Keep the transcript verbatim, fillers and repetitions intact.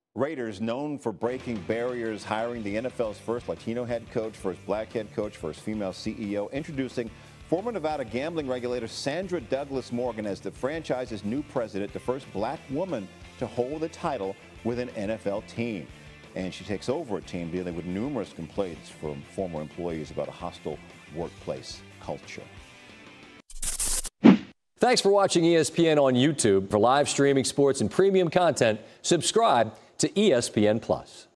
Raiders, known for breaking barriers, hiring the N F L's first Latino head coach, first black head coach, first female C E O, introducing former Nevada gambling regulator Sandra Douglass Morgan as the franchise's new president, the first black woman to hold the title with an N F L team. And she takes over a team dealing with numerous complaints from former employees about a hostile workplace culture. Thanks for watching E S P N on YouTube. For live streaming sports and premium content, subscribe to E S P N Plus.